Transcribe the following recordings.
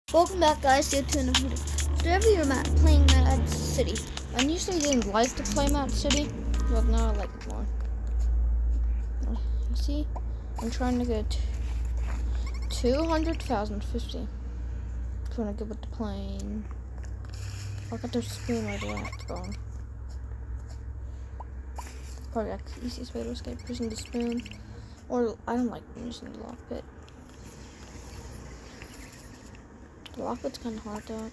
Welcome back, guys, to another video. Today we are playing Mad City. I usually didn't like to play Mad City, but now I like it more. You see, I'm trying to get 200,050. Trying to get with the plane. I got the spoon right there. It's gone. Probably like the easiest way to escape using the spoon. Or I don't like using the lockpit. The lockpit's kind of hard though.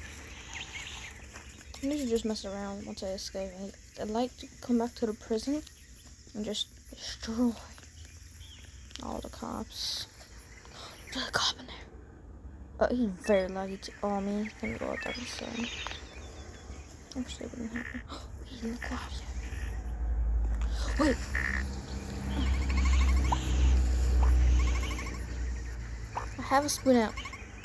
I need to just mess around once I escape. I'd like to come back to the prison and just destroy all the cops. There's a cop in there. Oh, he's very laggy to all me. Thank God that was I'm sure it wouldn't happen. Oh, he's in the closet. Wait. I have a spoon out.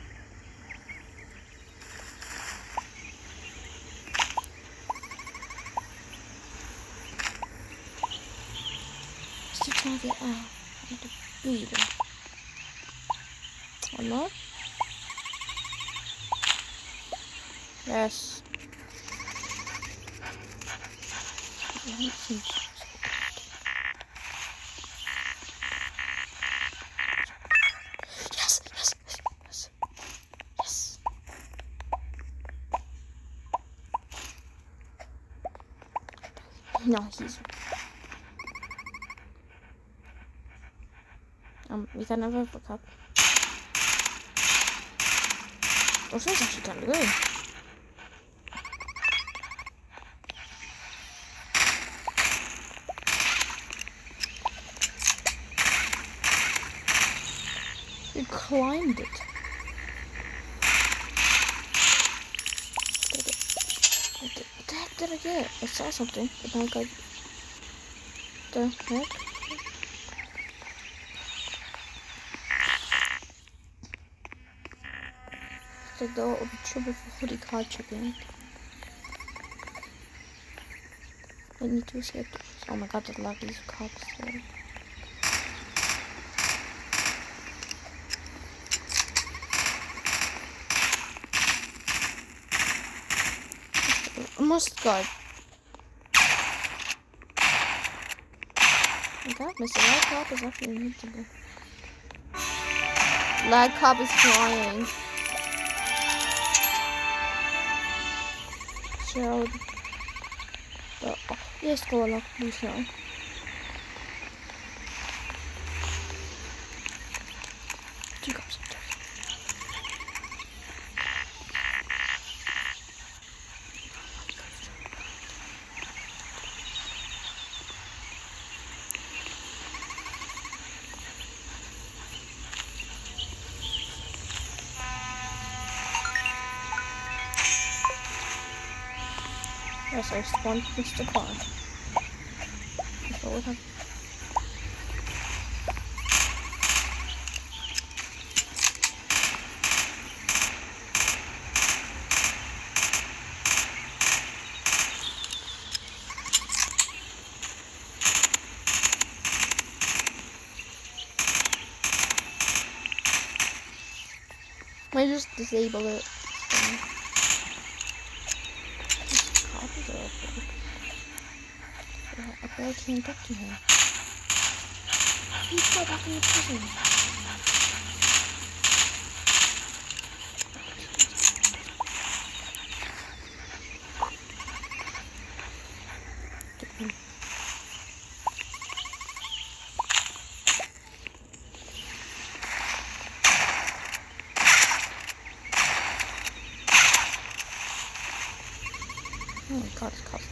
Still trying to get out. I need to beat him. One more? Yes. Yes. No, he's... we can never have a cup. Oh, so it's actually kind of good. We climbed it. What the heck did I get? I saw something. But now I... The heck? The door of a trouble for hoodie card chicken. I need to escape. Oh my god, there's a lot of these cops there. I must guard. Oh god, Mr. Lag Cop is actually invincible. Lag Cop is flying. So, yes, go along, please now. Two cops. Yes, I spawned against the car. That's all we have. I just disable it. I can't talk to him. He's go back in the prison. Oh my god, it's cold.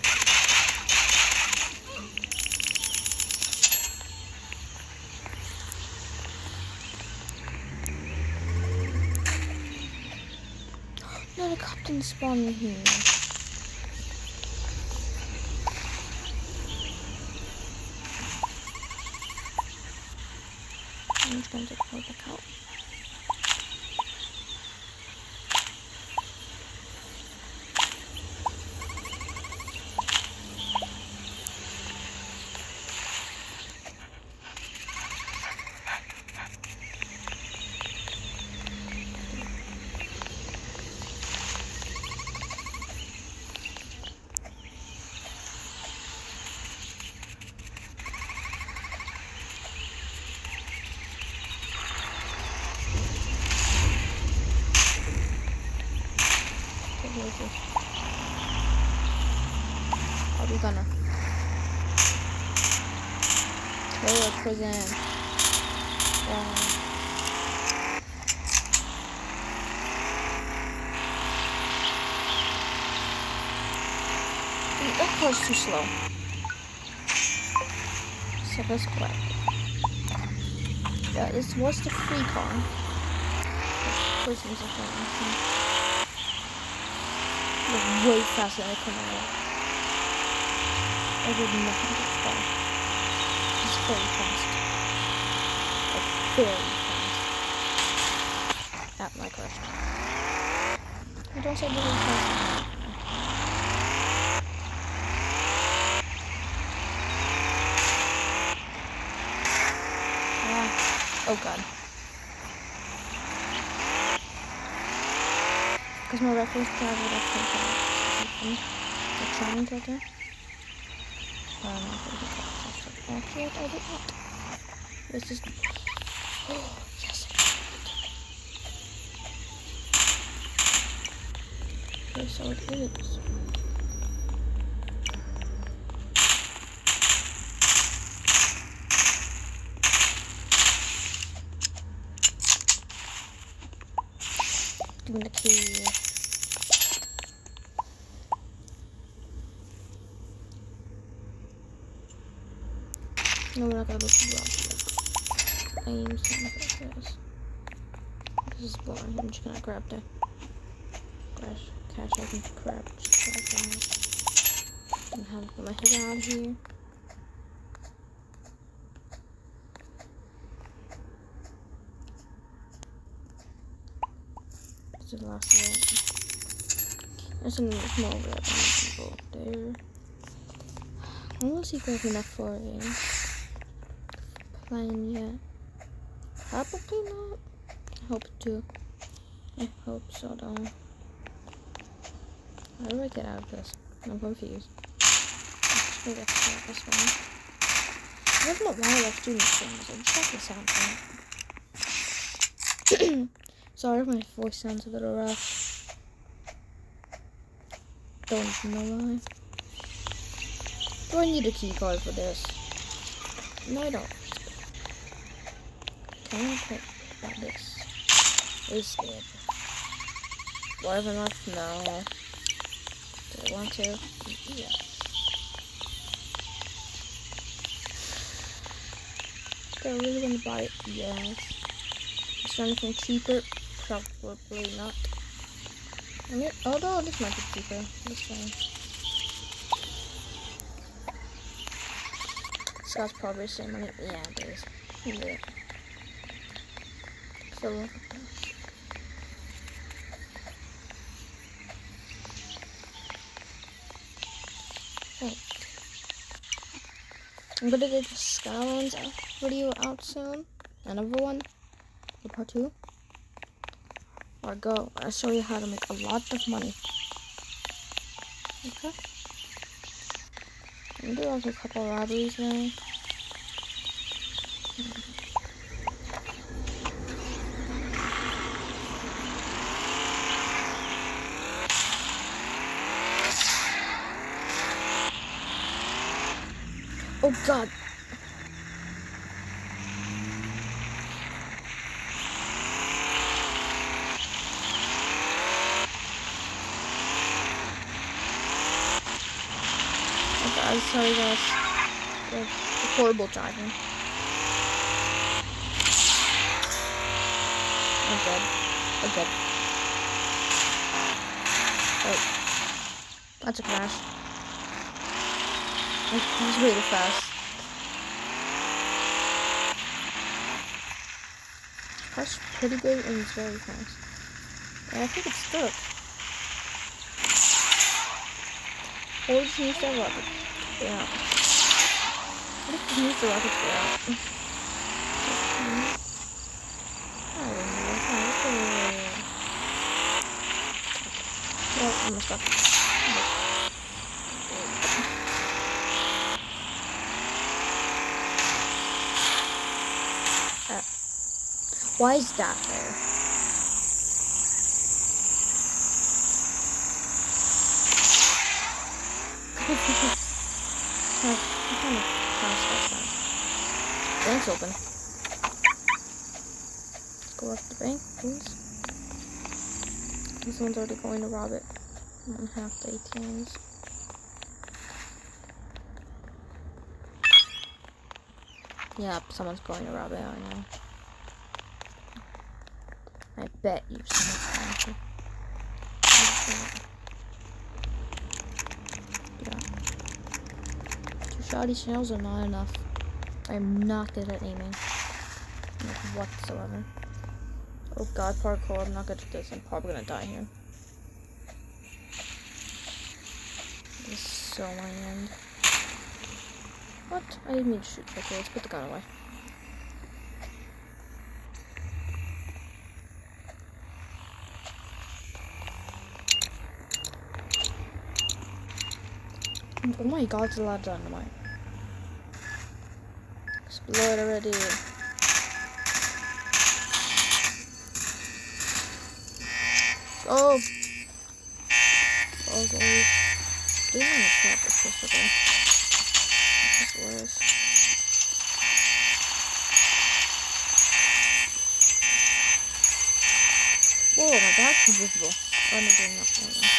No, the cop didn't spawn me here. I'm just going to take the cop. Who is this? Are we gonna Taylor prison? That car's too slow. So let's grab it. Yeah, this was the free car. Prison's a fun. Way faster than I come out. I did nothing but fast. It's very fast. Like, very fast. At my crashed. I don't say really fast. Oh god. Because my reference card would actually come. The challenge right there. I don't know if I did that. Actually, I did not. This is. Oh, yes. Okay, so it is. Give me the key. No, we're not gonna go to the aim something like this. This is boring. I'm just gonna grab the cash I can grab. Just grab that. And have put my head out here. This is the last one. There's some small red people there. I want to see if I have enough for a plane yet. Probably not. I hope to. I hope so though. How do I get out of this? I'm confused. Maybe I have to start this one. I don't know why I like doing these things. I just like the sound. Sorry if my voice sounds a little rough. Don't know why. Do I need a key card for this? No, I don't. Can I put like this? It's good. Do I have enough? No. Do I want to? Yeah. Do I really want to buy it? Yes. Is there anything cheaper? Probably not. I mean, although this might be cheaper. This one. Scott's probably the same money. Yeah, it is. Yeah. So look at this. Wait. I'm gonna do the Skylands video out soon. Another one. The part 2. Or go. I'll show you how to make a lot of money. Okay. I'm gonna do also a couple of robberies now. Oh god. Okay, I'm sorry guys. The horrible driving. I'm dead. I'm dead. Oh. That's a crash. He's really fast. Car's pretty good and it's very fast. And I think it's stuck. Or we just need that rocket. Yeah. I think we need the rocket to get out. I don't know. Well, I'm stuck. Why is that there? open. Let's go up the bank, please. Someone's already going to rob it. On half the ATMs. Yep, someone's going to rob it, I know. I bet you someone's going to. Yeah. 2 shoddy shells are not enough. I'm not good at aiming. Like, whatsoever. Oh god, parkour, I'm not good at this. I'm probably gonna die here. This is so my end. What? I didn't mean to shoot. Okay, let's put the gun away. Oh my god, it's a lot of dynamite. Explode already. Oh! Oh, guys. Doing a trap is just okay. It's worse. Whoa, my back's invisible. Oh, no, they're not. Oh, no.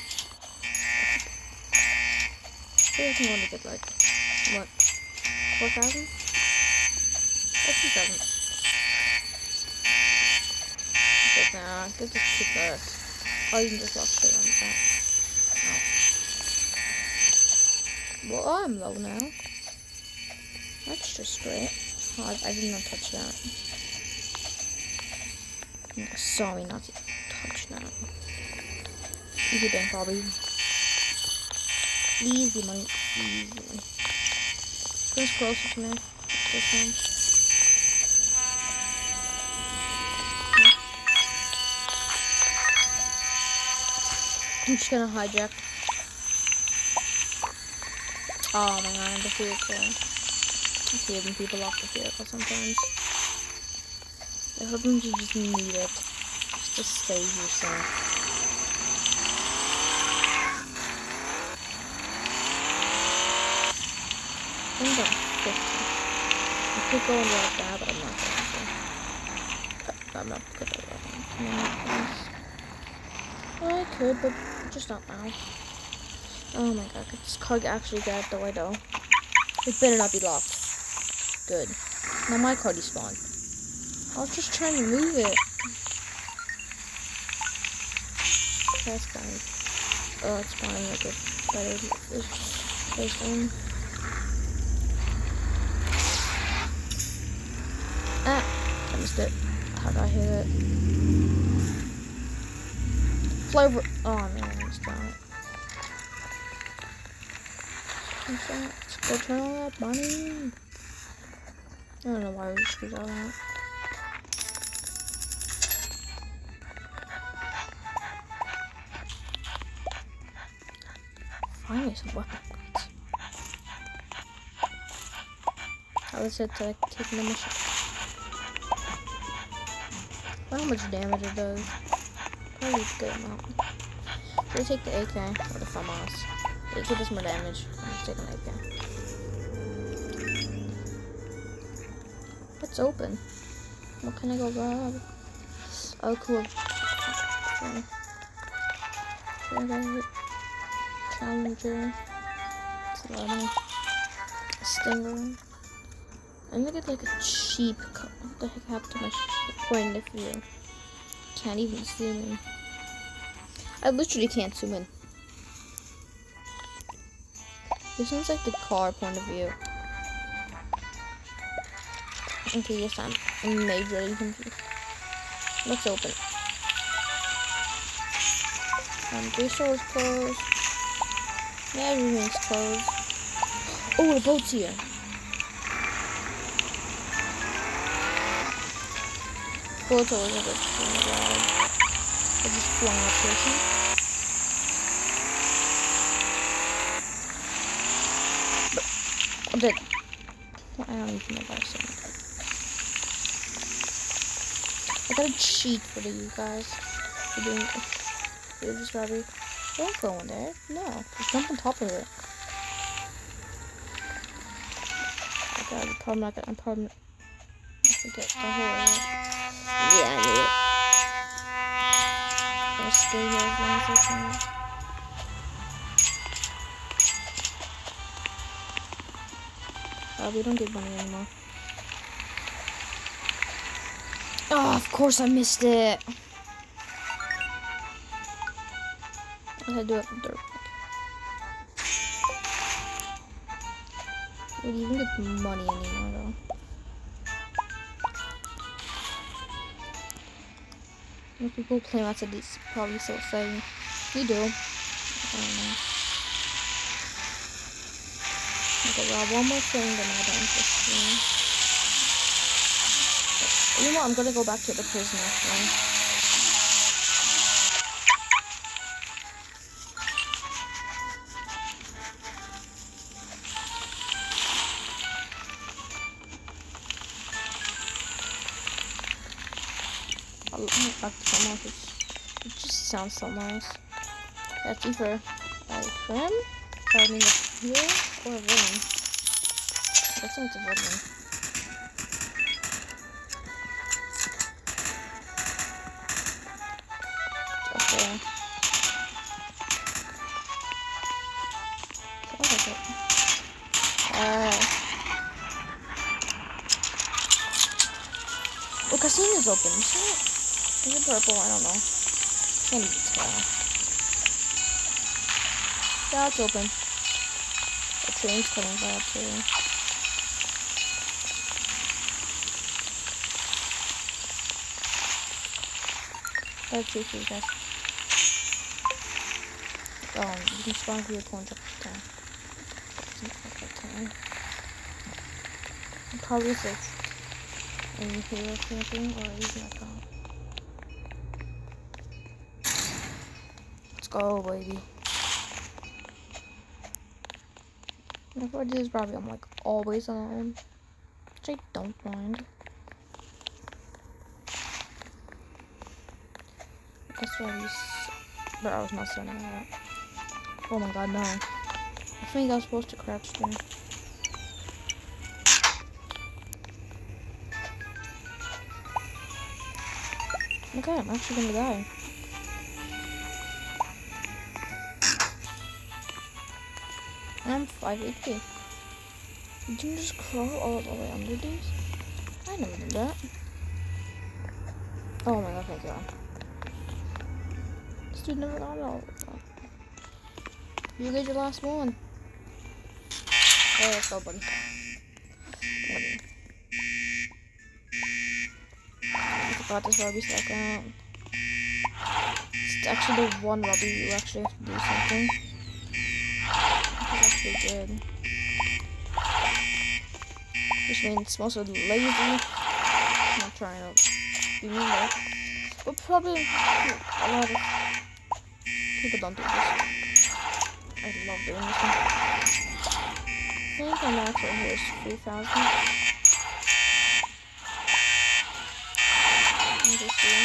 I think I want to get like, what, 4,000? Or 2,000. But nah, get this cheap guys. Oh, you can just walk straight on that. Well, I'm low now. That's just great. Oh, I did not touch that. Sorry not to touch that. Easy bank robbery. Easy money. Easy. Who's closer to me? This one. I'm just gonna hijack. Oh my god, the vehicle. I hate when people off the vehicle sometimes. I hope you just need it. Just to save yourself. I think I'm 50. I could go and rob that, but I'm not going to. I'm not good at robbing. Well, I could, but just not now. Oh my god, could this car actually get out the window? It better not be locked. Good. Now my car despawned. I was just trying to move it. That's fine. Oh, it's fine. Like a better place in. Ah, I missed it. How did I hit it? Fly over. Oh man, I missed that. Let's go turn on that money. I don't know why we just do that. Finally, some weapon guns. I was said to like take the mission. I don't know how much damage it does. Probably a good amount. Should I take the AK or the FAMAS? The AK does more damage. I'm taking the AK. It's open. What can I go grab? Oh, cool. Okay. Challenger. It's a lot of Stinger. I'm gonna get like a cheap car. What the heck happened to my point of view? Can't even zoom in. I literally can't zoom in. This one's like the car point of view. Okay, yes, I'm majorly confused. Let's open. This door's closed. Yeah, everything's closed. Oh, the boat's here. Boat's always a good thing to grab. I just flung that person. But I'm dead. I don't even know why I said that. I got a cheat for you guys. For doing this robbery. Don't go in there. No. Just jump on top of it. Oh god, I'm probably not gonna. to get the whole. Yeah, I knew it. I'll stay here as long as I can. We don't get money anymore. Oh, of course I missed it. I had to do it from dirt. We didn't get money anymore though. Most people play lots of these probably still say we do. I don't know. Okay, well, one more thing, then I'm done with this game. You know what? I'm gonna go back to the prison actually. I'll back to some office. It just sounds so nice. That's either a trim, I mean a here, or a villain. That sounds a villain. Okay. Well, casino's open, isn't it? Is it purple? I don't know. Can't even tell. Yeah, it's open. The train's coming by too. That's true for you guys. You can spawn for your coins up to 10. Probably 6. And hero camping or using a gun. Let's go, baby. If I do this, probably I'm like always alone, which I don't mind. That's why but I was not sending that. Oh my god, no. I think I was supposed to crouch there. Okay, I'm actually gonna die. I'm 5 HP. You can just crawl all the way under these? I never did that. Oh my god, thank god. This dude never got it all of that. You get your last one. Oh, let's go, buddy. I forgot this Robbie's like it's actually the one Robbie you actually have to do something. It's actually good. Which means it's mostly lazy. I'm not trying to be mean though. But probably a lot of people don't do this. I love doing this one. I think my max right here is 3,000. I'm just seeing.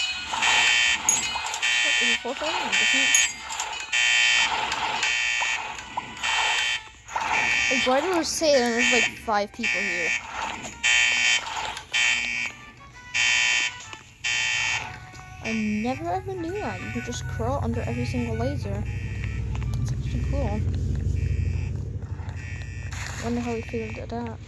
What, is it 4,000? I'm guessing. Like, why do I say that there's like 5 people here? I never ever knew that. You could just crawl under every single laser. It's actually cool. Wonder how we figured that out.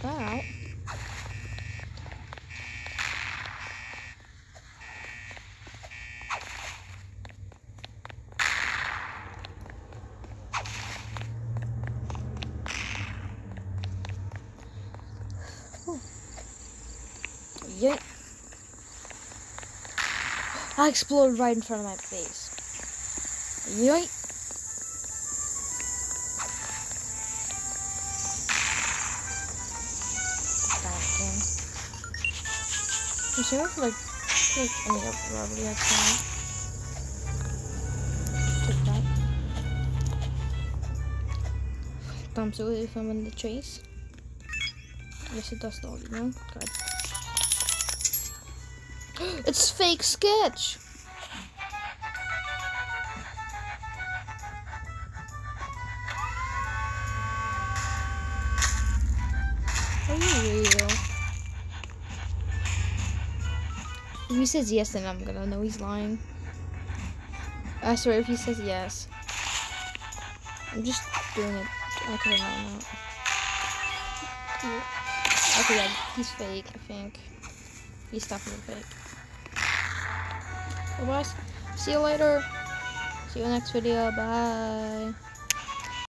Yeah. I exploded right in front of my face. Yoink. You should have like pick any of the rubbery outside. Take that. Thumbs away if I'm in the chase. Yes, it does though, you know? Good. It's fake sketch! Are you real? If he says yes, then I'm gonna know he's lying. I swear, if he says yes. I'm just doing it. I could have known that. Okay, yeah, he's fake, I think. He's definitely fake. Well, guys, see you later. See you next video. Bye.